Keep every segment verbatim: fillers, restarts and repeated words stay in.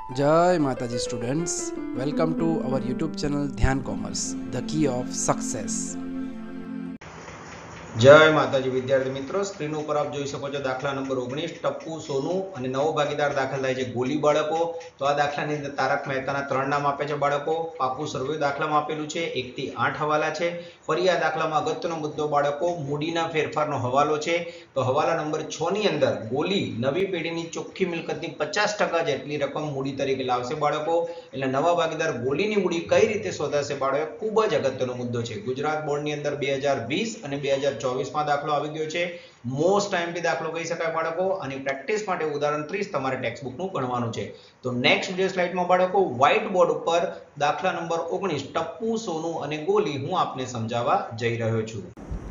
जय माताजी students, welcome to our YouTube channel Dhyan commerce, the key of success. जय माताजी विद्यार्थी मित्रों, स्क्रीन पर आप જોઈ શકો છો દાખલા નંબર ઓગણીસ ટપ્પુ સોનુ અને નવો ભાગીદાર દાખલ થાય છે ગોલી બાળકો। તો આ દાખલાની અંદર તારક મહેતાના ત્રણ નામ આપે છે બાળકો। પાકું સર્વે દાખલામાં આપેલું છે, એક થી આઠ હવાલા છે। ફરી આ દાખલામાં અગત્યનો મુદ્દો બાળકો મૂડીના ફેરફારનો હવાલો છે। તો હવાલા નંબર છ ની અંદર ગોલી નવી પેઢીની ચોખ્ખી મિલકતની પચાસ ટકા જેટલી રકમ મૂડી તરીકે લાવશે બાળકો। એટલે નવા ભાગીદાર ગોલીની મૂડી કઈ રીતે શોધાશે બાળકો, ખૂબ જ અગત્યનો મુદ્દો છે। ગુજરાત બોર્ડની અંદર બે હજાર વીસ અને બે હજાર ચોવીસ માં દાખલો આવી ગયો છે। મોસ્ટ આઈએમપી દાખલો કહી શકાય બાળકો, અને પ્રેક્ટિસ માટે ઉદાહરણ ત્રીસ તમારે ટેક્સ્ટબુક નું ભણવાનું છે। તો નેક્સ્ટ વિડિયો સ્લાઇડમાં બાળકો વ્હાઇટ બોર્ડ ઉપર દાખલા નંબર ઓગણીસ ટપ્પુ સોનુ અને ગોલી હું આપને સમજાવવા જઈ રહ્યો છું।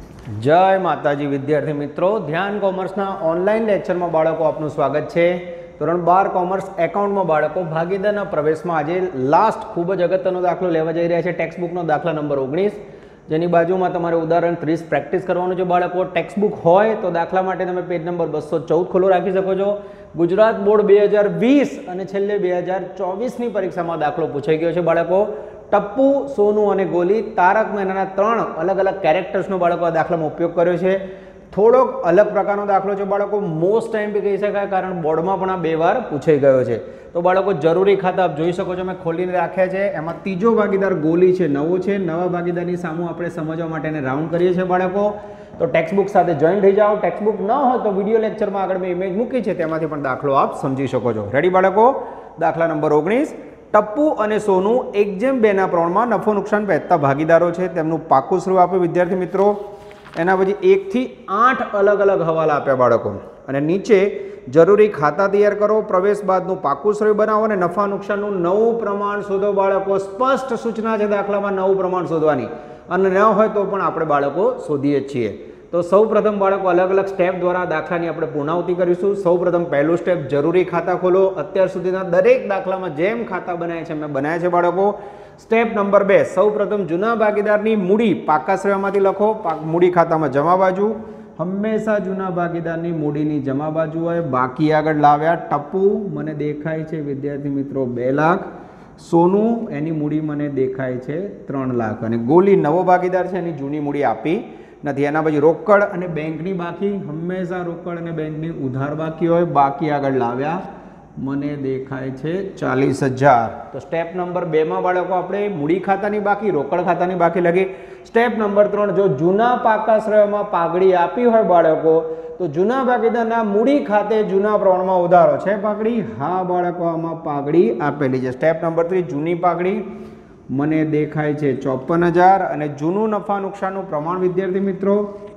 જય માતાજી વિદ્યાર્થી મિત્રો, ધ્યાન કોમર્સના ઓનલાઈન લેક્ચરમાં બાળકો આપનું સ્વાગત છે। ધોરણ બાર કોમર્સ એકાઉન્ટમાં બાળકો ભાગીદારના પ્રવેશમાં આજે લાસ્ટ ખૂબ જ અગત્યનો દાખલો લેવા જઈ રહ્યા છે। ટેક્સ્ટબુકનો દાખલા નંબર ઓગણીસ, જેની બાજુમાં તમારે ઉદાહરણ ત્રીસ પ્રેક્ટિસ કરવાનું છે બાળકો। ટેક્સ્ટબુક હોય તો દાખલા માટે તમે પેજ નંબર બસો ચૌદ ખોલો રાખી શકો છો। ગુજરાત બોર્ડ બે હજાર વીસ અને છેલ્લે બે હજાર ચોવીસની પરીક્ષામાં દાખલો પૂછાઈ ગયો છે બાળકો। ટપ્પુ, સોનુ અને ગોલી, તારક મહેતાના ત્રણ અલગ અલગ કેરેક્ટર્સનો બાળકો આ દાખલામાં ઉપયોગ કર્યો છે। થોડોક અલગ પ્રકારનો દાખલો છે બાળકો, મોસ્ટ ટાઈમ બી કહી શકાય, કારણ બોર્ડમાં પણ આ બે વાર પૂછાઈ ગયો છે। તો બાળકો જરૂરી ખાતા આપ જોઈ શકો છો, મેં ખોલીને રાખ્યા છે। એમાં ત્રીજો ભાગીદાર ગોલી છે, નવો છે। નવા ભાગીદારની સામું આપણે સમજવા માટે એને રાઉન્ડ કરીએ છીએ બાળકો। તો ટેક્સ્ટબુક સાથે જોઈન થઈ જાઓ। ટેક્સ્ટબુક ન હોય તો વિડીયો લેક્ચરમાં આગળ મેં ઇમેજ મૂકી છે, તેમાંથી પણ દાખલો આપ સમજી શકો છો। રેડી બાળકો? દાખલા નંબર ઓગણીસ, ટપ્પુ અને સોનુ એક જેમ બે ના પ્રમાણમાં નફો નુકસાન વહેંચતા ભાગીદારો છે। તેમનું પાકું સ્વરૂપ આપ્યું વિદ્યાર્થી મિત્રો। એના પછી એક થી આઠ અલગ અલગ હવાલા આપ્યા બાળકો, અને નીચે જરૂરી ખાતા તૈયાર કરો, પ્રવેશ બાદનું પાકું શ્રેય બનાવો અને નફા નુકસાનનું નવું પ્રમાણ શોધો બાળકો। સ્પષ્ટ સૂચના છે દાખલામાં નવું પ્રમાણ શોધવાની, અને ન હોય તો પણ આપણે બાળકો શોધીએ જ છીએ। તો સૌ પ્રથમ બાળકો અલગ અલગ સ્ટેપ દ્વારા દાખલાની આપણે પૂર્ણાવૃત્તિ કરીશું। સૌ પ્રથમ પહેલું સ્ટેપ, જરૂરી ખાતા ખોલો। અત્યાર સુધીના દરેક દાખલામાં જેમ ખાતા બનાવ્યા છે મેં બનાવ્યા છે બાળકો। સ્ટેપ નંબર બે, સૌ પ્રથમ જૂના ભાગીદારની મૂડી પાકા શ્રેયમાંથી લખો, મૂડી ખાતામાં જમા બાજુ। હંમેશા જૂના ભાગીદારની મૂડીની જમા બાજુ હોય। બાકી આગળ લાવ્યા। ટપ્પુ મને દેખાય છે વિદ્યાર્થી મિત્રો બે લાખ, સોનુ એની મૂડી મને દેખાય છે ત્રણ લાખ, અને ગોલી નવો ભાગીદાર છે, એની જૂની મૂડી આપી નથી। એના પછી રોકડ અને બેંકની બાકી, હંમેશા રોકડ અને બેંકની ઉધાર બાકી હોય। બાકી આગળ લાવ્યા, મને દેખાય છે ચાલીસ હજાર। તો સ્ટેપ નંબર બે માં બાળકો આપણે મૂડી ખાતાની બાકી, રોકડ ખાતાની બાકી લખી। સ્ટેપ નંબર ત્રણ, જો જૂના પાકા શ્રેયમાં પાઘડી આપી હોય બાળકો, તો જૂના ભાગીદારના મૂડી ખાતે જૂના પ્રમાણમાં ઉધારો છે પાઘડી? હા બાળકો, આમાં પાઘડી આપેલી છે। સ્ટેપ નંબર ત્રણ, જૂની પાઘડી મને દેખાય છે ચોપન હજાર, અને જૂનું નફા નુકસાનનું પ્રમાણ વિદ્યાર્થી મિત્રો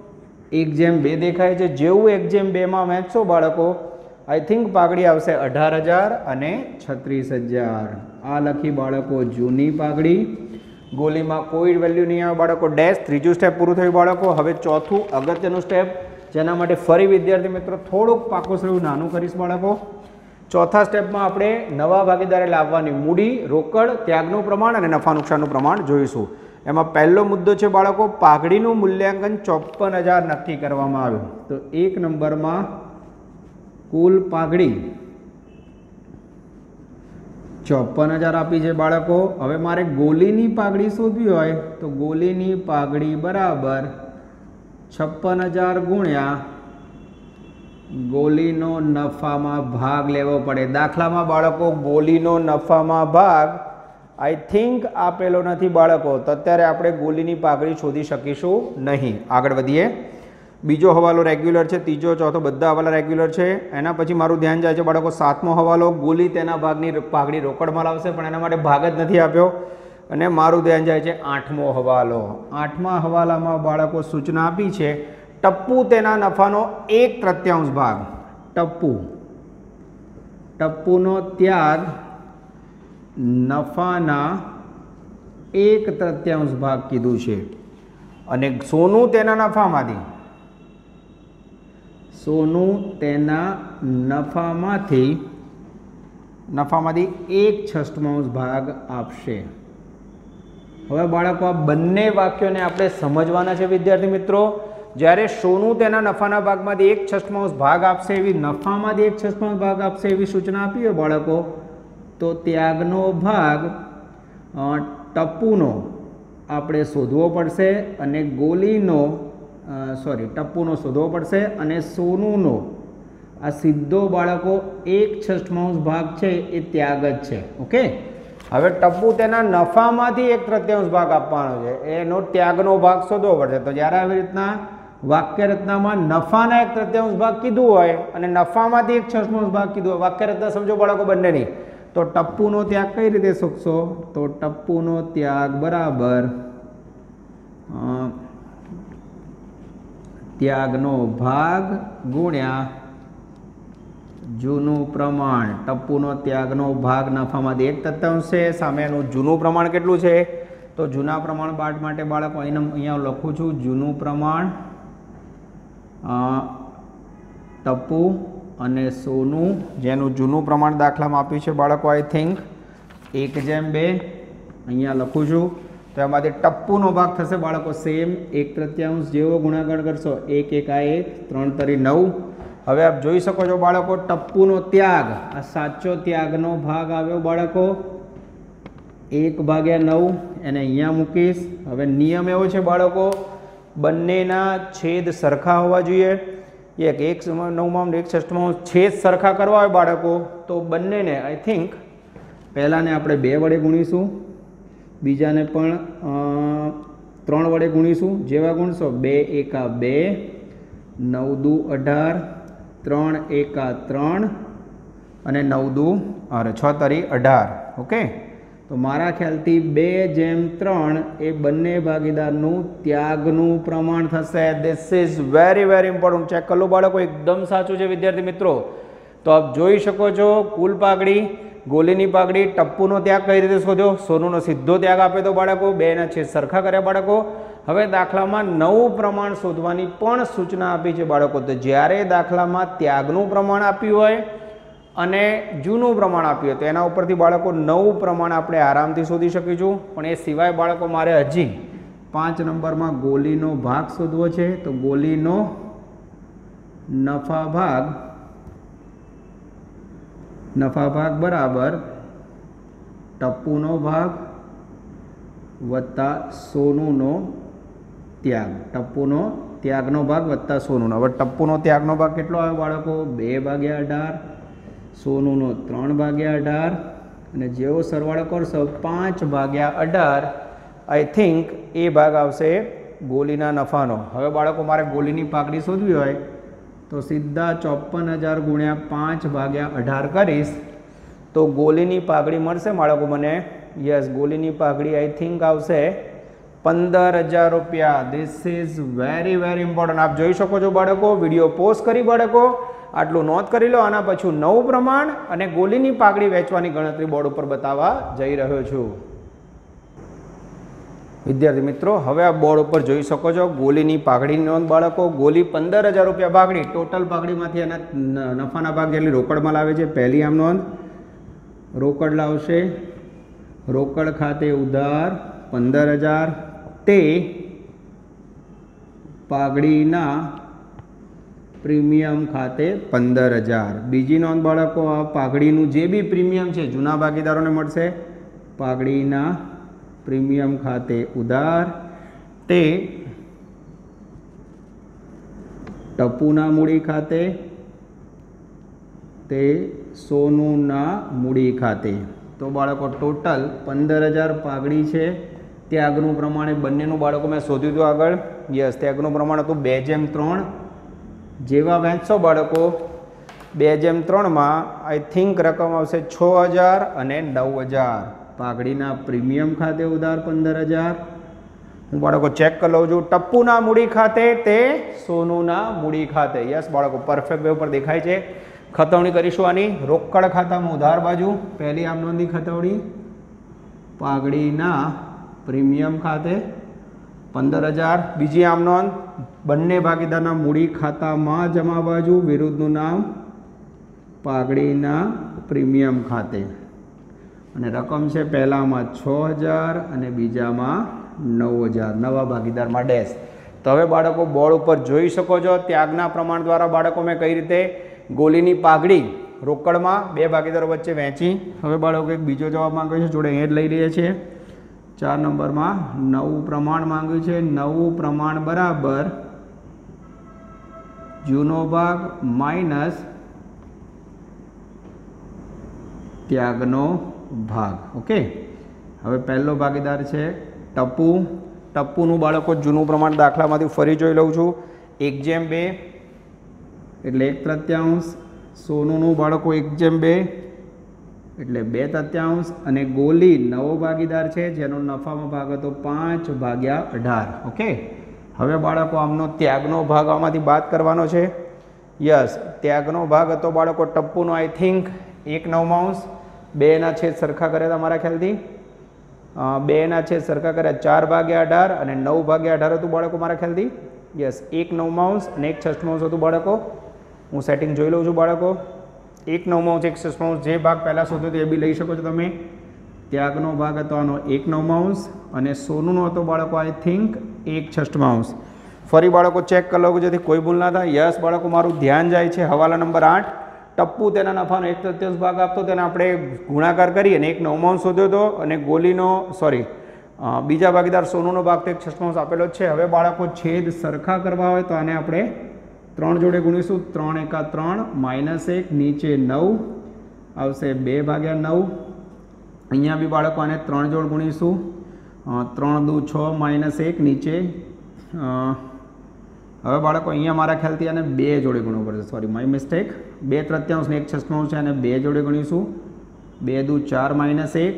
એક જેમ બે દેખાય છે। જેવું એક જેમ બે માં વહેંચશો બાળકો, આઈ થિંક પાઘડી આવશે અઢાર હજાર અને છત્રીસ હજાર। આ લખી બાળકો જૂની પાઘડી। ગોલીમાં કોઈ વેલ્યુ નહીં આવે બાળકો, ડેશ। ત્રીજું સ્ટેપ પૂરું થયું બાળકો। હવે ચોથું અગત્યનું સ્ટેપ, જેના માટે ફરી વિદ્યાર્થી મિત્રો થોડુંક પાકું શ્રેય નાનું કરીશ બાળકો। ચોથા સ્ટેપમાં આપણે નવા ભાગીદારે લાવવાની મૂડી, રોકડ, ત્યાગનું પ્રમાણ અને નફા નુકસાનનું પ્રમાણ જોઈશું। એમાં પહેલો મુદ્દો છે બાળકો, પાઘડીનું મૂલ્યાંકન ચોપન હજાર નક્કી કરવામાં આવ્યું। તો એક નંબરમાં કુલ પાઘડી ચોપન હજાર આપી છે બાળકો। હવે મારે ગોલીની પાઘડી શોધવી હોય તો ગોલીની પાઘડી બરાબર છપ્પન હજાર ગુણ્યા ગોલીનો નફામાં ભાગ લેવો પડે। દાખલામાં બાળકો ગોલીનો નફામાં ભાગ આઈ થિંક આપેલો નથી બાળકો, તો અત્યારે આપણે ગોલીની પાઘડી શોધી શકીશું નહીં। આગળ વધીએ। બીજો હવાલો રેગ્યુલર છે, ત્રીજો ચોથો બધા હવાલા રેગ્યુલર છે। એના પછી મારું ધ્યાન જાય છે બાળકો સાતમો હવાલો, ગોલી તેના ભાગની પાઘડી રોકડમાં લાવશે, પણ એના માટે ભાગ જ નથી આપ્યો। અને મારું ધ્યાન જાય છે આઠમો હવાલો। આઠમા હવાલામાં બાળકો સૂચના આપી છે, ટપ્પુ તેના નફાનો એક તૃતીયાંશ ભાગ, ટપ્પુ ટપ્પુનો ત્યાગ નફાના એક તૃતીયાંશ ભાગ કીધું છે, અને સોનુ તેના નફામાંથી સોનુ તેના નફામાંથી નફામાંથી એક છઠ્ઠાંશ ભાગ આપશે। હવે બાળકો આ બંને વાક્યોને આપણે સમજવાના છે વિદ્યાર્થી મિત્રો। જ્યારે સોનુ તેના નફાના ભાગમાંથી એક છઠ્ઠાંશ ભાગ આપશે, એવી નફામાંથી એક છઠ્ઠાંશ ભાગ આપશે એવી સૂચના આપી હોય બાળકો, તો ત્યાગનો ભાગ ટપ્પુનો આપણે શોધવો પડશે અને ગોલીનો સોરી ટપ્પુનો શોધવો પડશે અને સોનુનો આ સીધો બાળકો એક છઠ્ઠાંશ ભાગ છે એ ત્યાગ જ છે. ઓકે, હવે ટપ્પુ તેના નફામાંથી એક તૃતીયાંશ ભાગ આપવાનો છે, એનો ત્યાગનો ભાગ શોધવો પડશે. તો જ્યારે આવી રીતના વાક્ય રચનામાં નફાના એક તૃતીયાંશ ભાગ કીધું હોય અને નફામાંથી એક છઠ્ઠાંશ ભાગ કીધું હોય, વાક્ય રચના સમજો બાળકો બંનેની, તો ટપ્પુનો ત્યાગ કઈ રીતે શોધશો? તો ટપ્પુનો ત્યાગ બરાબર ત્યાગનો ભાગ ગુણ્યા જૂનું પ્રમાણ. ટપ્પુનો ત્યાગનો ભાગ નફામાંથી એક તૃતીયાંશ છે, સામેનું જૂનું પ્રમાણ કેટલું છે? તો જૂના પ્રમાણ પાઠ માટે બાળકો અહીં અહીંયા લખું છું જૂનું પ્રમાણ ટપ્પુ અને સોનું, જેનું જૂનું પ્રમાણ દાખલામાં આપ્યું છે બાળકો આઈ થિંક એક જેમ બે, અહીંયા લખું છું. તો એમાંથી ટપ્પુનો ભાગ થશે બાળકો સેમ એક તૃતીયાંશ, જેવો ગુણાકાર કરશો એક એક આ એક, ત્રણ તરી નવ. હવે આપ જોઈ શકો છો બાળકો ટપ્પુનો ત્યાગ, આ સાચો ત્યાગનો ભાગ આવ્યો બાળકો એક ભાગ્યા નવ, એને અહીંયા મૂકીશ. હવે નિયમ એવો છે બાળકો, બંનેના છેદ સરખા હોવા જોઈએ. એક એક નવમાં એક છઠ્ઠમાં છેદ સરખા કરવા હોય બાળકો તો બંનેને આઈ થિંક પહેલાંને આપણે બે વડે ગુણીશું, બીજાને પણ ત્રણ વડે ગુણીશું. જેવા ગુણશો બે એકા બે, નવ દુ અઢાર, ત્રણ એકા ત્રણ અને નવ દુ અરે છ તરી અઢાર. ઓકે, તો મારા ખ્યાલથી બે જેમ ત્રણ એ બંને ભાગીદારનું ત્યાગનું પ્રમાણ થશે. This is very very important. Check કરી લો બાળકો, એકદમ સાચું છે વિદ્યાર્થી મિત્રો. તો આપ જોઈ શકો છો કુલ પાઘડી, ગોલીની પાઘડી, ટપ્પુનો ત્યાગ કઈ રીતે શોધ્યો? સોનુનો સીધો ત્યાગ આપ્યો તો બાળકો, બેના છેદ સરખા કર્યા બાળકો. હવે દાખલામાં નવું પ્રમાણ શોધવાની પણ સૂચના આપી છે બાળકો. તો જ્યારે દાખલામાં ત્યાગનું પ્રમાણ આપ્યું હોય અને જૂનું પ્રમાણ આપ્યું તો એના ઉપરથી બાળકો નવું પ્રમાણ આપણે આરામથી શોધી શકીશું. પણ એ સિવાય બાળકો મારે હજી પાંચ નંબરમાં ગોલીનો ભાગ શોધવો છે. તો ગોલીનો નફા ભાગ નફા ભાગ બરાબર ટપ્પુનો ભાગ વત્તા સોનુનો ત્યાગ. ટપ્પુનો ત્યાગનો ભાગ વત્તા સોનુનો. હવે ટપ્પુનો ત્યાગનો ભાગ કેટલો આવ્યો બાળકો? બે ભાગ્યા અઢાર, સોનુનો ત્રણ ભાગ્યા અઢાર અને જેવો સરવાળો કરશો પાંચ ભાગ્યા અઢાર, આઈ થિંક એ ભાગ આવશે ગોલીના નફાનો. હવે બાળકો મારે ગોલીની પાઘડી શોધવી હોય તો સીધા ચોપન હજાર ગુણ્યા પાંચ ભાગ્યા અઢાર કરીશ તો ગોલીની પાઘડી મળશે બાળકો મને. યસ, ગોલીની પાઘડી આઈ થિંક આવશે પંદર હજાર રૂપિયા. This is very very important. આપ જોઈ શકો છો બાળકો, વિડીયો પોઝ કરી બાળકો આટલું નોંધ કરી લો. આના પછી નવું પ્રમાણ અને ગોલીની પાઘડી વેચવાની ગણતરી બોર્ડ ઉપર બતાવવા જઈ રહ્યો છું. વિદ્યાર્થી મિત્રો, હવે આ બોર્ડ ઉપર જોઈ શકો છો ગોલીની પાઘડીની નોંધ બાળકો. ગોલી પંદર હજાર રૂપિયા પાઘડી, ટોટલ પાઘડીમાંથી એના નફાના ભાગ જેટલી રોકડમાં લાવે છે. પહેલી આમ નોંધ, રોકડ લાવશે, રોકડ ખાતે ઉધાર પંદર હજાર, તે પાઘડીના પ્રીમિયમ ખાતે પંદર હજાર. બીજી નોંધ બાળકો, આ પાઘડીનું જે બી પ્રીમિયમ છે જૂના ભાગીદારોને મળશે. પાઘડીના પ્રીમિયમ ખાતે ઉધાર, તે ટપ્પુના મૂડી ખાતે, તે સોનુના મૂડી ખાતે. તો બાળકો ટોટલ પંદર હજાર પાઘડી છે. ત્યાગનું પ્રમાણે બંનેનું બાળકો મેં શોધ્યું હતું આગળ. યસ, ત્યાગનું પ્રમાણ હતું બે જેમ ત્રણ. જેવા વહેંચશો બાળકો બે જેમ ત્રણમાં આઈ થિંક રકમ આવશે છ હજાર અને નવ હજાર. પાઘડીના પ્રીમિયમ ખાતે ઉધાર પંદર હજાર. હું બાળકો ચેક કરી લઉં છું. ટપ્પુના મૂડી ખાતે, તે સોનુના મૂડી ખાતે. યસ બાળકો, પરફેક્ટ વે ઉપર દેખાય છે. ખતવણી કરીશું આની. રોકડ ખાતામાં ઉધાર બાજુ પહેલી આમ નોંધી ખતવણી, પાઘડીના પ્રીમિયમ ખાતે પંદર હજાર. બીજી આમ નોંધ, બંને ભાગીદારના મૂડી ખાતામાં જમા બાજુ, વિરુદ્ધનું નામ પાઘડીના પ્રીમિયમ ખાતે. અને રકમ છે પહેલામાં છ હજાર અને બીજામાં નવ હજાર. નવા ભાગીદારમાં ડેશ. તો હવે બાળકો બોર્ડ ઉપર જોઈ શકો છો ત્યાગના પ્રમાણ દ્વારા બાળકો મેં કઈ રીતે ગોલીની પાઘડી રોકડમાં બે ભાગીદારો વચ્ચે વહેંચી. હવે બાળકો એક બીજો જવાબ માંગ્યો છે, જોડે એ જ લઈ લઈએ છીએ. ચાર નંબરમાં નવું પ્રમાણ માંગ્યું છે. નવું પ્રમાણ બરાબર જૂનો ભાગ માઇનસ ત્યાગનો ભાગ. ઓકે, હવે પહેલો ભાગીદાર છે ટપ્પુ. ટપ્પુનું બાળકો જૂનું પ્રમાણ દાખલામાંથી ફરી જોઈ લઉં છું. એક જેમ બે એટલે એક તૃતીયાંશ. સોનુનું બાળકો એક જેમ બે એટલે બે તૃતીયાંશ. અને ગોલી નવો ભાગીદાર છે જેનો નફામાં ભાગ હતો પાંચ ભાગ્યા અઢાર. ઓકે, હવે બાળકો આમનો ત્યાગનો ભાગ આમાંથી બાદ કરવાનો છે. યસ, ત્યાગનો ભાગ હતો બાળકો ટપ્પુનો આઈ થિંક એક નવમાંશ. બેના છેદ સરખા કર્યા હતા મારા ખ્યાલથી. બેના છેદ સરખા કર્યા ચાર ભાગ્યા અઢાર અને નવ ભાગ્યા અઢાર હતું બાળકો મારા ખ્યાલથી. યસ, એક નવમાંશ અને એક છઠ્ઠમાંશ હતું બાળકો. હું સેટિંગ જોઈ લઉં છું બાળકો. એક નવમાંશ એક છઠ્ઠમાંશ જે ભાગ પહેલાં શોધ્યો તો એ બી લઈ શકો છો તમે. ત્યાગનો ભાગ હતો આનો એક નવમાંશ અને સોનુનો હતો બાળકો આઈ થિંક એક છઠ્ઠમાંશ. ફરી બાળકો ચેક કરી લો જેથી કોઈ ભૂલ ના થાય. યસ બાળકો, મારું ધ્યાન જાય છે હવાલા નંબર આઠ. ટપ્પુ તેના નફાનો એક તૃતીયાંશ ભાગ આપતો, તેને આપણે ગુણાકાર કરી અને એક નવમાંશ શોધ્યો હતો. અને ગોલીનો સોરી બીજા ભાગીદાર સોનુનો ભાગ તો એક છઠ્ઠમાંશ આપેલો જ છે. હવે બાળકો છેદ સરખા કરવા હોય તો આને આપણે ત્રણ જોડે ગુણીશું. ત્રણ એકા ત્રણ માઇનસ એક, નીચે નવ આવશે બે ભાગ્યા નવ. અહીંયા બી બાળકો આને ત્રણ જોડ ગુણીશું. ત્રણ દુ છ માઇનસ એક, નીચે હવે બાળકો અહીંયા મારા ખ્યાલથી આને બે જોડે ગુણવું પડશે. Sorry, my mistake. બે તૃતીયાંશ ને એક છઠ્ઠમાંશ છે, અને બે જોડે ગણીશું. બે દુ ચાર માઇનસ એક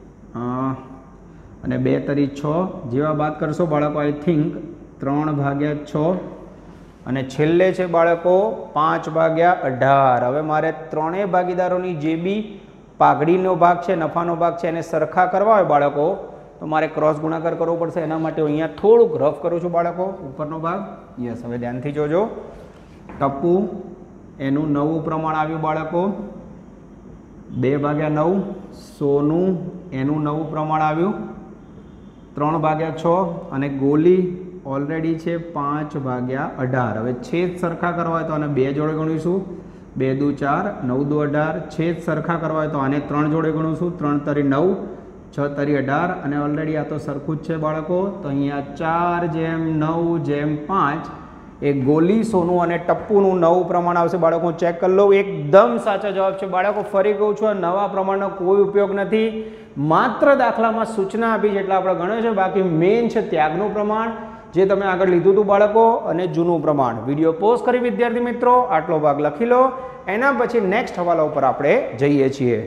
અને બે તરી છ. જેવા બાદ કરશો બાળકો આઈ થિંક ત્રણ ભાગ્યા છ અને છેલ્લે છે બાળકો પાંચ ભાગ્યા અઢાર. હવે મારે ત્રણેય ભાગીદારોની જે બી પાઘડીનો ભાગ છે, નફાનો ભાગ છે, એને સરખા કરવા હોય બાળકો તો મારે ક્રોસ ગુણાકાર કરવો પડશે. એના માટે હું અહીંયા થોડુંક રફ કરું છું બાળકો ઉપરનો ભાગ. યસ, હવે ધ્યાનથી જોજો. ટપ્પુ એનું નવું પ્રમાણ આવ્યું બાળકો બે ભાગ્યા નવ. સોનું એનું નવું પ્રમાણ આવ્યું ત્રણ ભાગ્યા છ અને ગોલી ઓલરેડી છે પાંચ ભાગ્યા અઢાર. હવે છેદ સરખા કરવા હોય તો આને બે જોડે ગણીશું. બે દુ ચાર, નવ દુ અઢાર. છેદ સરખા કરવા હોય તો આને ત્રણ જોડે ગણીશું. ત્રણ તરી નવ, છ તરી અઢાર અને ઓલરેડી આ તો સરખું જ છે બાળકો. તો અહીંયા ચાર જેમ નવ જેમ પાંચ એ ગોલી સોનું અને ટપ્પુનું નવું પ્રમાણ આવશે બાળકો. હું ચેક કરી લઉં. એકદમ સાચો જવાબ છે બાળકો. ફરી કહું છું, આ નવા પ્રમાણનો કોઈ ઉપયોગ નથી. માત્ર દાખલામાં સૂચના આપી જેટલા આપણે ગણ્યો છે. બાકી મેઇન છે ત્યાગનું પ્રમાણ જે તમે આગળ લીધું હતું બાળકો અને જૂનું પ્રમાણ. વિડીયો પોઝ કરી વિદ્યાર્થી મિત્રો આટલો ભાગ લખી લો. એના પછી નેક્સ્ટ હવાલા ઉપર આપણે જઈએ છીએ.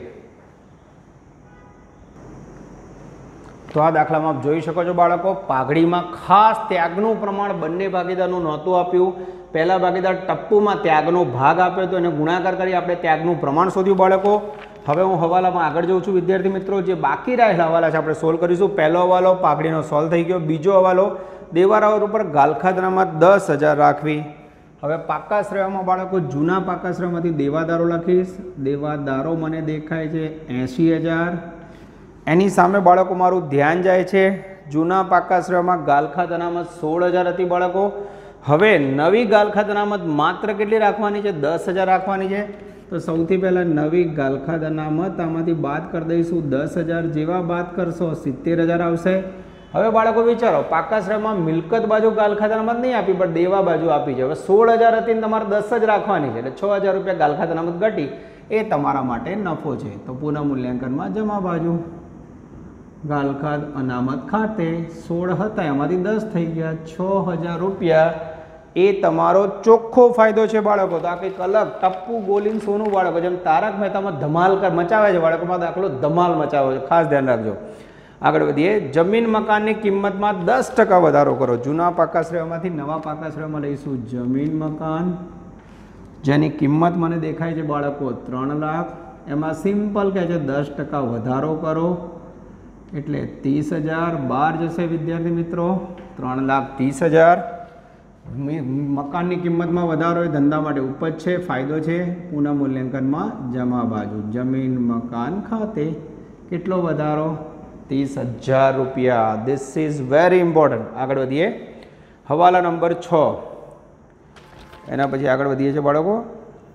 તો આ દાખલામાં આપ જોઈ શકો છો બાળકો, પાઘડીમાં ખાસ ત્યાગનું પ્રમાણ બંને ભાગીદારનું નહોતું આપ્યું. પહેલા ભાગીદાર ટપ્પુમાં ત્યાગનો ભાગ આપ્યો હતો, એને ગુણાકાર કરી આપણે ત્યાગનું પ્રમાણ શોધ્યું બાળકો. હવે હું હવાલામાં આગળ જઉં છું વિદ્યાર્થી મિત્રો. જે બાકી રહેલા હવાલા છે આપણે સોલ્વ કરીશું. પહેલો હવાલો પાઘડીનો સોલ્વ થઈ ગયો. બીજો હવાલો દેવારાઓ ઉપર ગાલખાદરામાં દસ હજાર રાખવી. હવે પાકા શ્રેયામાં બાળકો જૂના પાકા શ્રેયમાંથી દેવાદારો લખીશ. દેવાદારો મને દેખાય છે એંશી હજાર. એની સામે બાળકો મારું ધ્યાન જાય છે જૂના પાકા શ્રેયમાં ગાલખાદ અનામત સોળ હજાર હતી બાળકો. હવે નવી ગાલખાદ અનામત માત્ર કેટલી રાખવાની છે? દસ હજાર રાખવાની છે. તો સૌથી પહેલાં નવી ગાલખાદ અનામત આમાંથી બાદ કરી દઈશું. દસ હજાર જેવા બાદ કરશો સિત્તેર હજાર આવશે. હવે બાળકો વિચારો, પાકા શ્રેયમાં મિલકત બાજુ ગાલખાદ અનામત નહીં આપી પણ દેવા બાજુ આપી છે. હવે સોળ હજાર હતી ને તમારે દસ જ રાખવાની છે એટલે છ હજાર રૂપિયા ગાલખાદ અનામત ઘટી. એ તમારા માટે નફો છે. તો પુનઃ મૂલ્યાંકનમાં જમા બાજુ ગાલખાદ અનામત ખાતે સોળ હતા એમાંથી દસ થઈ ગયા, છ હજાર રૂપિયા એ તમારો ચોખ્ખો ફાયદો છે બાળકો. તો આ કંઈક અલગ ટપ્પુ ગોલીન સોનું બાળકો જેમ તારક મહેતામાં ધમાલ મચાવે છે બાળકોમાં દાખલો ધમાલ મચાવે છે, ખાસ ધ્યાન રાખજો. આગળ વધીએ. જમીન મકાનની કિંમતમાં દસ ટકા વધારો કરો. જૂના પાકા શ્રેયમાંથી નવા પાકા શ્રેયમાં લઈશું જમીન મકાન જેની કિંમત મને દેખાય છે બાળકો ત્રણ લાખ. એમાં સિમ્પલ કહે છે દસ ટકા વધારો કરો એટલે ત્રીસ હજાર બાર જશે વિદ્યાર્થી મિત્રો. ત્રણ લાખ ત્રીસ હજાર. મકાનની કિંમતમાં વધારો એ ધંધા માટે ઉપજ છે, ફાયદો છે. પુનઃ મૂલ્યાંકનમાં જમા બાજુ જમીન મકાન ખાતે કેટલો વધારો? ત્રીસ હજાર રૂપિયા. This is very important. આગળ વધીએ. હવાલા નંબર છ. એના પછી આગળ વધીએ છીએ બાળકો.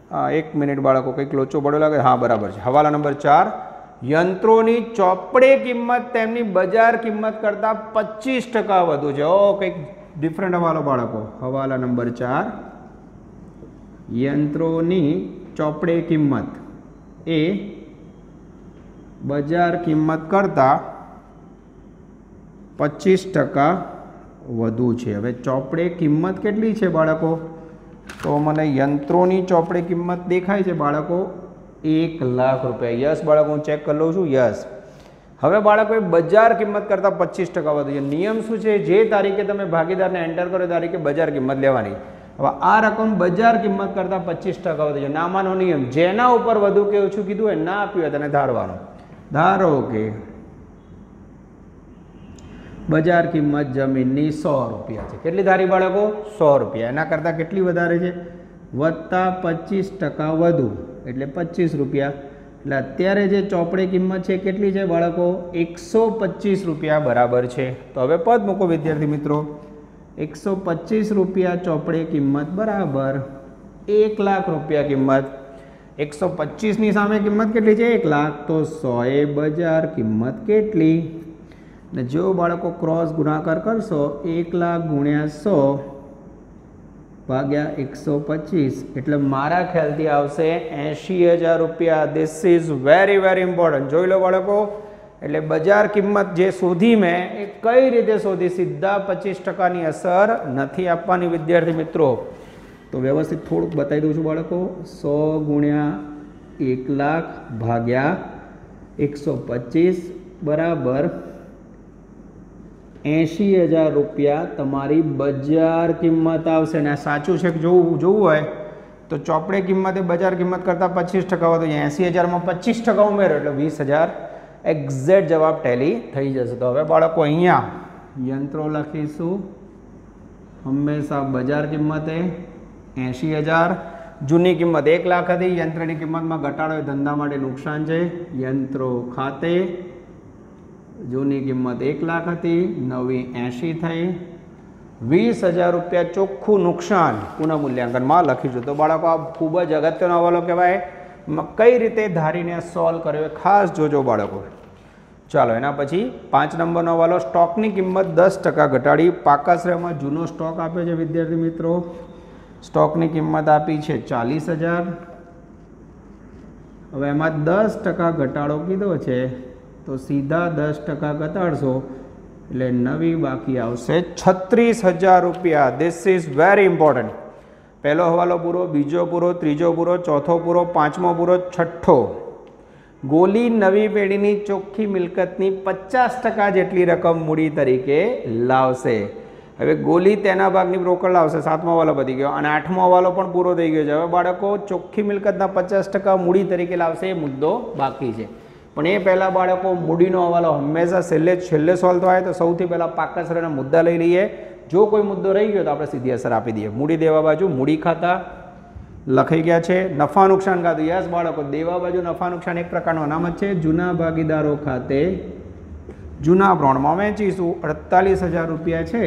એક મિનિટ બાળકો, કંઈક લોચો પડ્યો લાગે. હા બરાબર છે. હવાલા નંબર ચાર, યંત્રોની ચોપડે કિંમત તેમની બજાર કિંમત કરતાં પચીસ ટકા વધુ છે. ઓ કંઈક ડિફરન્ટ હવાલો બાળકો. હવાલા નંબર ચાર, યંત્રોની ચોપડે કિંમત એ બજાર કિંમત કરતાં પચીસ ટકા વધુ છે. હવે ચોપડે કિંમત કેટલી છે બાળકો? તો મને યંત્રોની ચોપડે કિંમત દેખાય છે બાળકો એક લાખ રૂપિયા. યસ બાળકો, હું ચેક કરી લઉં છું. યસ. હવે બાળકો એ બજાર કિંમત કરતાં પચીસ ટકા વધુ છે. નિયમ શું છે? જે તારીખે તમે ભાગીદારને એન્ટર કરો એ તારીખે બજાર કિંમત લેવાની. હવે આ રકમ બજાર કિંમત કરતાં પચીસ ટકા વધુ છે. નામાનો નિયમ, જેના ઉપર વધુ કે ઓછું કીધું હોય ના આપ્યું હોય તેને ધારવાનો. ધારો કે બજાર કિંમત જમીનની સો રૂપિયા છે. કેટલી ધારી બાળકો? સો રૂપિયા. એના કરતાં કેટલી વધારે છે? વત્તા પચીસ ટકા વધુ એટલે પચીસ રૂપિયા. એટલે અત્યારે જે ચોપડે કિંમત છે કેટલી છે બાળકો? એકસો પચીસ રૂપિયા બરાબર છે. તો હવે પદ મૂકો વિદ્યાર્થી મિત્રો. એકસો પચીસ રૂપિયા ચોપડે કિંમત બરાબર એક લાખ રૂપિયા કિંમત. એકસો પચીસની સામે કિંમત કેટલી છે? એક લાખ. તો સો એ બજાર કિંમત કેટલી? ને જો બાળકો ક્રોસ ગુણાકાર કરશો, એક લાખ ગુણ્યા સો ભાગ્યા એકસો પચીસ એટલે મારા ખ્યાલથી આવશે એંશી હજાર રૂપિયા. This is very very important. જોઈ લો બાળકો. એટલે બજાર કિંમત જે શોધી મેં એ કઈ રીતે શોધી? સીધા પચીસ ટકાની અસર નથી આપવાની વિદ્યાર્થી મિત્રો. તો વ્યવસ્થિત થોડુંક બતાવી દઉં છું બાળકો. સો ગુણ્યા એક લાખ ભાગ્યા એકસો પચીસ બરાબર એંશી હજાર રૂપિયા તમારી બજાર કિંમત આવશે. ને આ સાચું છે કે જોવું જોવું હોય તો ચોપડે કિંમતે બજાર કિંમત કરતાં પચીસ ટકા વધુ. એંશી હજારમાં પચીસ ટકા ઉમેરો એટલે વીસ હજાર એક્ઝેક્ટ જવાબ ટેલી થઈ જશે. તો હવે બાળકો અહીંયા યંત્રો લખીશું હંમેશા બજાર કિંમતે એંશી હજાર. જૂની કિંમત એક લાખ હતી. યંત્રની કિંમતમાં ઘટાડો એ ધંધા માટે નુકસાન છે. યંત્રો ખાતે જૂની કિંમત એક લાખ હતી, નવી એંશી થઈ. વીસ હજાર રૂપિયા ચોખ્ખું નુકસાન પુનઃમૂલ્યાંકનમાં લખીશું. તો બાળકો આ ખૂબ જ અગત્યનો હવાલો કહેવાય. કઈ રીતે ધારીને સોલ્વ કર્યો એ ખાસ જોજો બાળકો. ચાલો એના પછી પાંચ નંબરનો હવાલો, સ્ટોકની કિંમત દસ ટકા ઘટાડી. પાકાશ્રયમાં જૂનો સ્ટોક આપ્યો છે વિદ્યાર્થી મિત્રો. સ્ટોકની કિંમત આપી છે ચાલીસ હજાર. હવે એમાં દસ ટકા ઘટાડો કીધો છે તો સીધા દસ ટકા ઘટાડશો એટલે નવી બાકી આવશે છત્રીસ હજાર રૂપિયા. This is very important. પહેલો હવાલો પૂરો, બીજો પૂરો, ત્રીજો પૂરો, ચોથો પૂરો, પાંચમો પૂરો, છઠ્ઠો. ગોલી નવી પેઢીની ચોખ્ખી મિલકતની પચાસ ટકા જેટલી રકમ મૂડી તરીકે લાવશે. હવે ગોલી તેના ભાગની રોકડ લાવશે. સાતમો હવાલો પતી ગયો અને આઠમો હવાલો પણ પૂરો થઈ ગયો છે. હવે બાળકો ચોખ્ખી મિલકતના પચાસ ટકા મૂડી તરીકે લાવશે એ મુદ્દો બાકી છે. પણ એ પહેલાં બાળકો મૂડીનો હવાલો હંમેશા છેલ્લે છેલ્લે સોલ્વ થાય. તો સૌથી પહેલાં પાકાશ્રયના મુદ્દા લઈ લઈએ. જો કોઈ મુદ્દો રહી ગયો તો આપણે સીધી અસર આપી દઈએ. મૂડી દેવા બાજુ મૂડી ખાતા લખાઈ ગયા છે. નફા નુકસાન ખાતું, યસ બાળકો, દેવા બાજુ નફા નુકસાન એક પ્રકારનો અનામત છે. જૂના ભાગીદારો ખાતે જૂના પ્રમાણમાં વેચીશું. અડતાલીસ હજાર રૂપિયા છે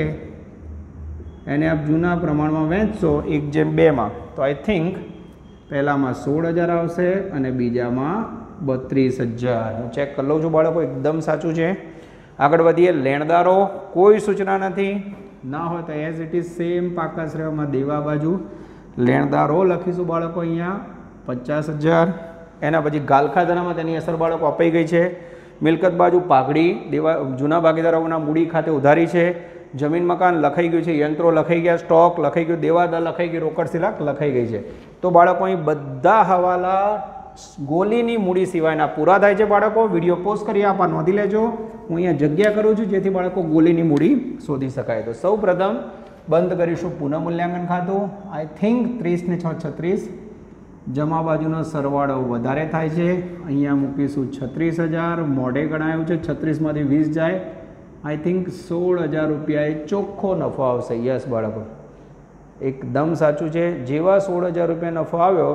એને આપ જૂના પ્રમાણમાં વેચશો એક જેમ બેમાં. તો આઈ થિંક પહેલામાં સોળ હજાર આવશે અને બીજામાં બત્રીસ હજાર. હું ચેક કરી લઉં છું બાળકો, એકદમ સાચું છે. આગળ વધીએ. લેણદારો કોઈ સૂચના નથી. ના હોય તો એઝ ઇટ ઇઝ સેમ પાકાશ્રયમાં દેવા બાજુ લેણદારો લખીશું બાળકો અહીંયા પચાસ હજાર. એના પછી ગાલખાધારામાં તેની અસર બાળકો અપાઈ ગઈ છે. મિલકત બાજુ પાઘડી દેવા જૂના ભાગીદારોના મૂડી ખાતે ઉધારી છે. જમીન મકાન લખાઈ ગયું છે. યંત્રો લખાઈ ગયા. સ્ટોક લખાઈ ગયું. દેવાદાર લખાઈ ગયું. રોકડ સિલાક લખાઈ ગઈ છે. તો બાળકો અહીં બધા હવાલા ગોલીની મૂડી સિવાયના પૂરા થાય છે બાળકો. વિડીયો પોઝ કરી આપવા નોંધી લેજો. હું અહીંયા જગ્યા કરું છું જેથી બાળકો ગોલીની મૂડી શોધી શકાય. તો સૌ પ્રથમ બંધ કરીશું પુનઃમૂલ્યાંકન ખાતું. આઈ થિંક ત્રીસ ને છ છત્રીસ. જમા બાજુનો સરવાળો વધારે થાય છે. અહીંયા મૂકીશું છત્રીસ હજાર. મોઢે ગણાયું છે છત્રીસમાંથી વીસ જાય. આઈ થિંક સોળ હજાર રૂપિયા એ ચોખ્ખો નફો આવશે. યસ બાળકો, એકદમ સાચું છે. જેવા સોળ હજાર રૂપિયા નફો આવ્યો,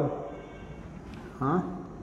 હા,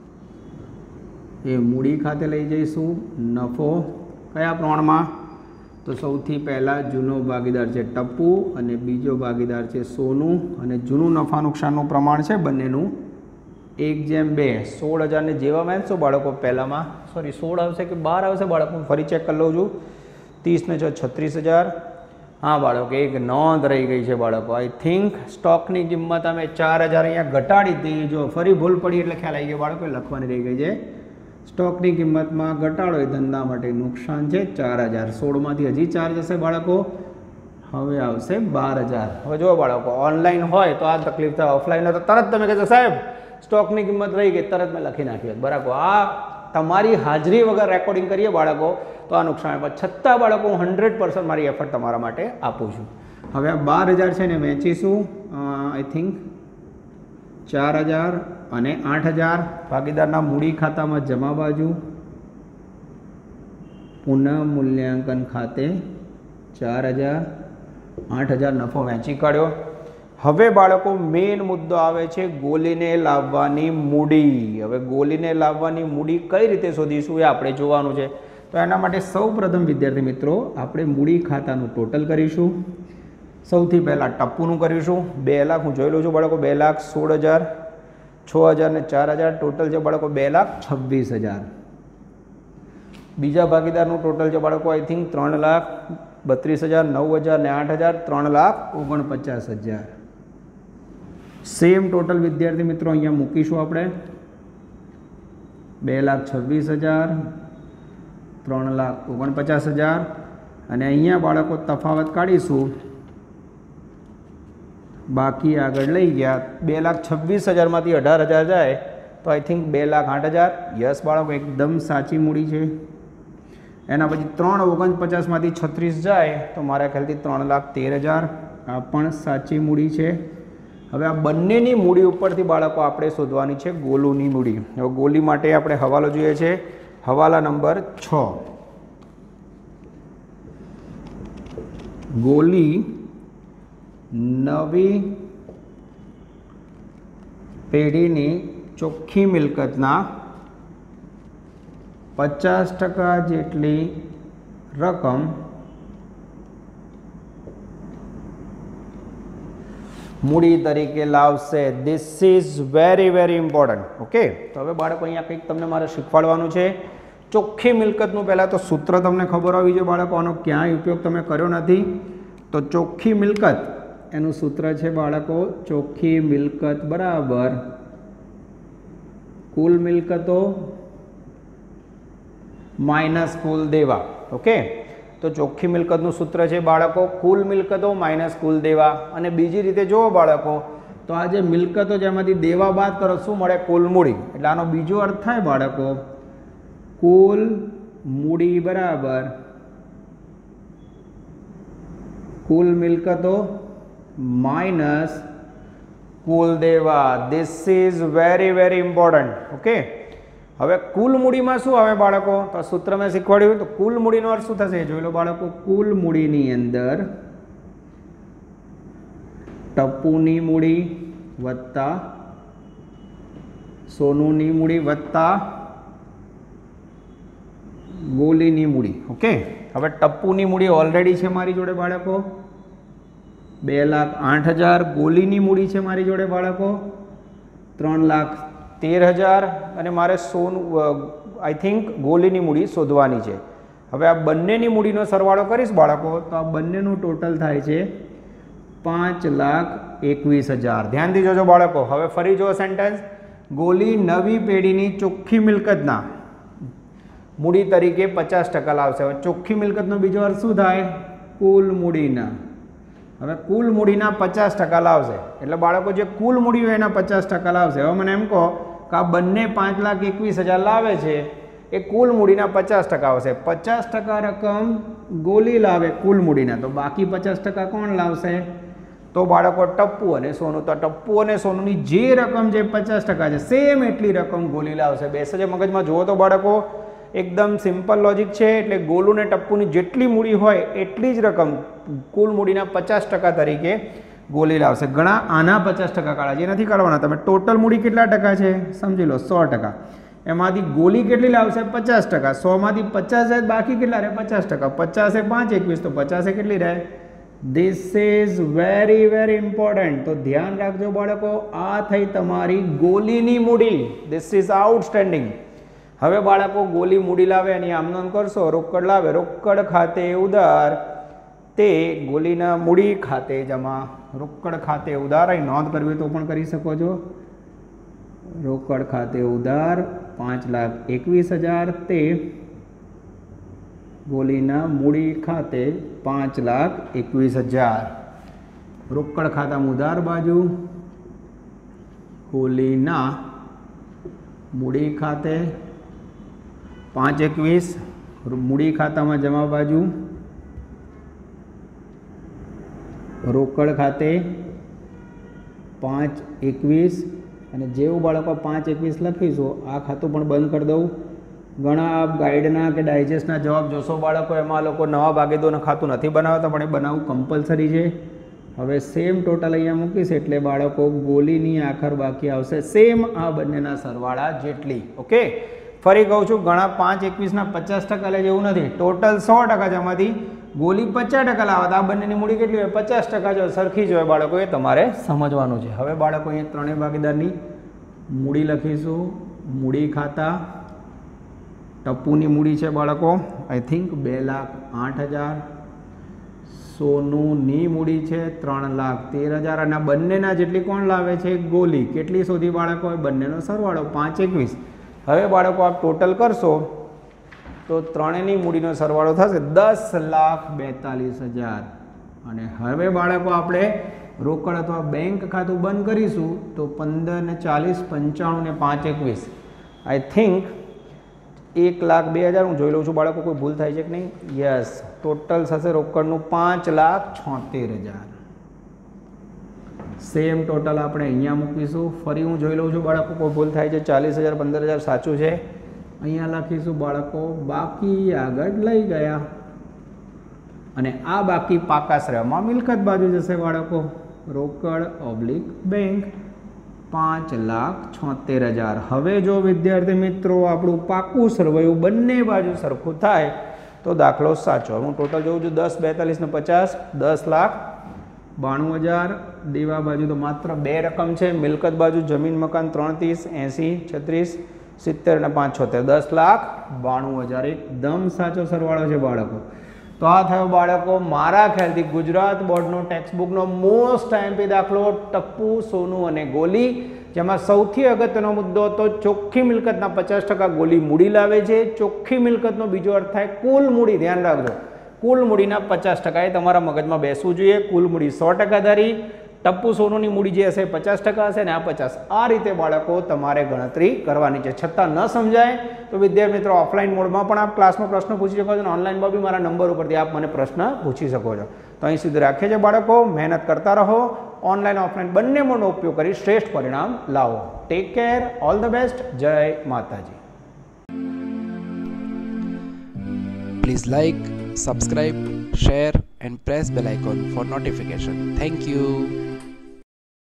એ મૂડી ખાતે લઈ જઈશું. નફો કયા પ્રમાણમાં? તો સૌથી પહેલાં જૂનો ભાગીદાર છે ટપ્પુ અને બીજો ભાગીદાર છે સોનું. અને જૂનું નફા નુકસાનનું પ્રમાણ છે બંનેનું એક જેમ બે સોળ હજારને જેવા વહેંચશો બાળકો પહેલાંમાં સોરી સોળ આવશે કે બાર આવશે બાળકો હું ફરી ચેક કરી લઉં છું. ત્રીસને છ છત્રીસ હજાર. હા બાળકો એક નોંધ રહી ગઈ છે બાળકો. આઈ થિંક સ્ટોકની કિંમત અમે ચાર હજાર અહીંયા ઘટાડી હતી. જો ફરી ભૂલ પડી એટલે ખ્યાલ આવી ગયો બાળકો, લખવાની રહી ગઈ છે. સ્ટોકની કિંમતમાં ઘટાડો એ ધંધા માટે નુકસાન છે ચાર હજાર. સોળમાંથી હજી ચાર જશે બાળકો, હવે આવશે બાર હજાર. હવે જુઓ બાળકો, ઓનલાઈન હોય તો આ તકલીફ થાય, ઓફલાઈન હોય તો તરત તમે કહેશો સાહેબ સ્ટોકની કિંમત રહી ગઈ, તરત મેં લખી નાખી. બરાબર, આ તમારી હાજરી વગર રેકોર્ડિંગ કરીએ બાળકો તો આ નુકસાન આવે. છતાં બાળકો હું હંડ્રેડ પર્સન્ટ મારી એફર્ટ તમારા માટે આપું છું. હવે આ બાર હજાર છે ને વેચીશું આઈ થિંક ચાર હજાર અને આઠ હજાર. ભાગીદારના મૂડી ખાતામાં જમા બાજુ પુનઃ મૂલ્યાંકન ખાતે ચાર હજાર આઠ હજાર નફો વેચી કાઢ્યો. હવે બાળકો મેઇન મુદ્દો આવે છે ગોલીને લાવવાની મૂડી. હવે ગોલીને લાવવાની મૂડી કઈ રીતે શોધીશું એ આપણે જોવાનું છે. તો એના માટે સૌ પ્રથમ વિદ્યાર્થી મિત્રો આપણે મૂડી ખાતાનું ટોટલ કરીશું. સૌથી પહેલાં ટપ્પુનું કરીશું. બે લાખ હું જોઈ લઉં છું બાળકો, બે લાખ સોળ હજાર છ હજાર ને ચાર હજાર ટોટલ છે બાળકો બે લાખ છવ્વીસ હજાર. બીજા ભાગીદારનું ટોટલ છે બાળકો આઈ થિંક ત્રણ લાખ બત્રીસ હજાર નવ હજાર ને આઠ હજાર ત્રણ લાખ ઓગણપચાસ હજાર. સેમ ટોટલ વિદ્યાર્થી મિત્રો અહીંયા મૂકીશું આપણે. બે લાખ છવ્વીસ હજાર ત્રણ લાખ ઓગણપચાસ હજાર અને અહીંયા બાળકો તફાવત કાઢીશું. બાકી આગળ લઈ ગયા બે લાખ છવ્વીસ હજારમાંથી અઢાર હજાર જાય તો આઈ થિંક બે લાખ આઠ હજાર. યસ બાળકો, એકદમ સાચી મૂડી છે. એના પછી ત્રણ ઓગણપચાસમાંથી છત્રીસ જાય તો મારા ખ્યાલથી ત્રણ લાખ તેર હજાર. આ પણ સાચી મૂડી છે. હવે આ બંનેની મૂડી ઉપરથી બાળકો આપણે શોધવાની છે ગોલુની મૂડી. હવે ગોલી માટે આપણે હવાલો જોઈએ છે, હવાલા નંબર છ. ગોલી નવી પેઢીની ચોખ્ખી મિલકતના પચાસ ટકા જેટલી રકમ મૂડી તરીકે લાવશે. This is very very important. Okay, તો હવે બાળકો અહીંયા કંઈક તમને મારે શીખવાડવાનું છે. ચોખ્ખી મિલકતનું પહેલાં તો સૂત્ર તમને ખબર હોવી જોઈએ બાળકો, આનો ક્યાંય ઉપયોગ તમે કર્યો નથી. તો ચોખ્ખી મિલકત એનું સૂત્ર છે બાળકો, ચોખ્ખી મિલકત બરાબર કુલ મિલકતો માઇનસ કુલ દેવા. ઓકે, તો ચોખ્ખી મિલકતનું સૂત્ર છે બાળકો કુલ મિલકતો માઇનસ કુલ દેવા. અને બીજી રીતે જુઓ બાળકો, તો આ જે મિલકતો જેમાંથી દેવા બાદ કરો શું મળે? કુલ મૂડી. એટલે આનો બીજો અર્થ થાય બાળકો કુલ મૂડી બરાબર કુલ મિલકતો માઇનસ કુલ દેવા. This is very very important. Okay, હવે કુલ મૂડીમાં શું આવે બાળકો? તો સૂત્ર મેં શીખવાડ્યું. તો કુલ મૂડીનો અર્થ શું થશે જોઈ લો બાળકો. કુલ મૂડીની અંદર ટપ્પુની મૂડી વત્તા સોનુની મૂડી વત્તા ગોલીની મૂડી. ઓકે, હવે ટપ્પુની મૂડી ઓલરેડી છે મારી જોડે બાળકો બે લાખ આઠ હજાર. ગોલીની મૂડી છે મારી જોડે બાળકો ત્રણ લાખ તેર હજાર અને મારે સોનું આઈ થિંક ગોલીની મૂડી શોધવાની છે. હવે આ બંનેની મૂડીનો સરવાળો કરીશ બાળકો તો આ બંનેનું ટોટલ થાય છે પાંચ લાખ એકવીસ હજાર. ધ્યાનથી જોજો બાળકો. હવે ફરી જો સેન્ટેન્સ, ગોલી નવી પેઢીની ચોખ્ખી મિલકતના મૂડી તરીકે પચાસ ટકા લાવશે. હવે ચોખ્ખી મિલકતનો બીજો અર્થ શું થાય? કુલ મૂડીના. હવે કુલ મૂડીના પચાસ ટકા લાવશે એટલે બાળકો જે કુલ મૂડી હોય એના પચાસ ટકા લાવશે. હવે મને એમ કહો કે આ બંને પાંચ લાખ એકવીસ હજાર લાવે છે એ કુલ મૂડીના પચાસ ટકા આવશે. પચાસ ટકા રકમ ગોલી લાવે કુલ મૂડીના, તો બાકી પચાસ ટકા કોણ લાવશે? તો બાળકો ટપ્પુ અને સોનું. તો ટપ્પુ અને સોનુની જે રકમ જે પચાસ ટકા છે સેમ એટલી રકમ ગોલી લાવશે. બેસે છે મગજમાં જુઓ તો બાળકો, એકદમ સિમ્પલ લોજિક છે. એટલે ગોલું ને ટપ્પુની જેટલી મૂડી હોય એટલી જ રકમ કુલ મૂડીના પચાસ ટકા તરીકે ગોલી લાવશે. ઘણા આના પચાસ ટકા કાઢા જે નથી કાઢવાના. તમે ટોટલ મૂડી કેટલા ટકા છે સમજી લો, સો ટકા. એમાંથી ગોલી કેટલી લાવશે? પચાસ ટકા. સો માંથી પચાસ જાય બાકી કેટલા રહે? પચાસ ટકા. પચાસે પાંચ એકવીસ તો પચાસે કેટલી રહે? This is very very important. તો ધ્યાન રાખજો બાળકો, આ થઈ તમારી ગોલીની મૂડી. This is outstanding. હવે બાળકો ગોલી મૂડી લાવે એની આમ નોંધ કરશો. રોકડ લાવે, રોકડ ખાતે ઉધાર, તે ગોલીના મૂડી ખાતે જમા. રોકડ ખાતે ઉધાર અહીં નોંધ કરવી તો પણ કરી શકો છો. રોકડ ખાતે ઉધાર પાંચ લાખ એકવીસ હજાર, તે ગોલીના મૂડી ખાતે પાંચ લાખ એકવીસ હજાર. રોકડ ખાતામાં ઉધાર બાજુ, ગોલીના મૂડી ખાતે પાંચ એકવીસ, મૂડી ખાતામાં જમા બાજુ રોકડ ખાતે પાંચ એકવીસ. અને જેવું બાળકો પાંચ એકવીસ લખીશું, આ ખાતું પણ બંધ કરી દઉં. ઘણા આપ ગાઈડના કે ડાયજેસ્ટના જવાબ જોશો બાળકો, એમાં લોકો નવા ભાગીદારોનું ખાતું નથી બનાવતા, પણ એ બનાવવું કમ્પલસરી છે. હવે સેમ ટોટલ અહીંયા મૂકીશ એટલે બાળકો ગોલીની આખર બાકી આવશે સેમ આ બંનેના સરવાળા જેટલી. ઓકે, ફરી કહું છું, ઘણા પાંચ એકવીસના પચાસ ટકા લે જેવું નથી. ટોટલ સો ટકા જેમાંથી ગોલી પચાસ ટકા લાવત, આ બંનેની મૂડી કેટલી હોય? પચાસ ટકા જો સરખી જ હોય બાળકો, એ તમારે સમજવાનું છે. હવે બાળકો અહીંયા ત્રણેય ભાગીદારની મૂડી લખીશું. મૂડી ખાતા ટપ્પુની મૂડી છે બાળકો આઈ થિંક બે લાખ આઠ હજાર. સોનુની મૂડી છે ત્રણ લાખ તેર હજાર. અને આ બંનેના જેટલી કોણ લાવે છે? ગોલી. કેટલી સુધી બાળકો? બંનેનો સરવાળો પાંચ એકવીસ. હવે બાળકો આપ ટોટલ કરશો તો ત્રણેયની મૂડીનો સરવાળો થશે દસ લાખ બેતાલીસ હજાર. અને હવે બાળકો આપણે રોકડ અથવા બેંક ખાતું બંધ કરીશું તો પંદર ને ચાલીસ પંચાણું ને પાંચ એકવીસ આઈ થિંક એક લાખ બે હજાર. હું જોઈ લઉં છું બાળકો, કોઈ ભૂલ થાય છે કે નહીં? યસ, ટોટલ થશે રોકડનું પાંચ લાખ છોતેર હજાર. સેમ ટોટલ આપણે અહીંયા મૂકીશું. ફરી હું જોઈ લઉં છું બાળકો, કોઈ ભૂલ થાય છે? ચાલીસ હજાર પંદર હજાર સાચું છે. અહીંયા લખીશું બાળકો બાકી આગળ લઈ ગયા. અને આ બાકી પાકા શ્રેયમાં મિલકત બાજુ જશે બાળકો. રોકડ ઓબ્લિક બેંક પાંચ લાખ છોતેર હજાર. હવે જો વિદ્યાર્થી મિત્રો આપણું પાકું સરવૈયું બંને બાજુ સરખું થાય તો દાખલો સાચો. હું ટોટલ જોઉં છું દસ બેતાલીસ ને પચાસ, દસ લાખ બાણું હજાર. દેવા બાજુ તો માત્ર બે રકમ છે. મિલકત બાજુ જમીન મકાન ત્રણ ત્રીસ એંસી છત્રીસ સિત્તેર અને પાંચ છોતેર, દસ લાખ બાણું હજાર. એકદમ સાચો સરવાળો છે બાળકો. તો આ થયો બાળકો મારા ખ્યાલથી ગુજરાત બોર્ડનો ટેક્સ્ટબુકનો મોસ્ટ આઈએમપી દાખલો ટપ્પુ, સોનું અને ગોલી, જેમાં સૌથી અગત્યનો મુદ્દો હતો ચોખ્ખી મિલકતના પચાસ ટકા ગોલી મૂડી લાવે છે. ચોખ્ખી મિલકતનો બીજો અર્થ થાય કુલ મૂડી. ધ્યાન રાખજો, કુલ મૂડીના પચાસ ટકા એ તમારા મગજમાં બેસવું જોઈએ. કુલ મૂડી સો ટકા ધારી, ટપ્પુ સોનુની મૂડી જે હશે પચાસ ટકા હશે ને આ પચાસ. આ રીતે બાળકો તમારે ગણતરી કરવાની છે. છતાં ન સમજાય તો વિદ્યાર્થી મિત્રો ઓફલાઈન મોડમાં પણ આપ ક્લાસમાં પ્રશ્ન પૂછી શકો છો અને ઓનલાઈનમાં બી મારા નંબર ઉપરથી આપ મને પ્રશ્ન પૂછી શકો છો. તો અહીં સુધી રાખીએ છીએ બાળકો, મહેનત કરતા રહો. ઓનલાઈન ઓફલાઈન બંને મોડનો ઉપયોગ કરી શ્રેષ્ઠ પરિણામ લાવો. Take care, all the best. જય માતાજી. Please like, subscribe, share and press bell icon for notification. Thank you.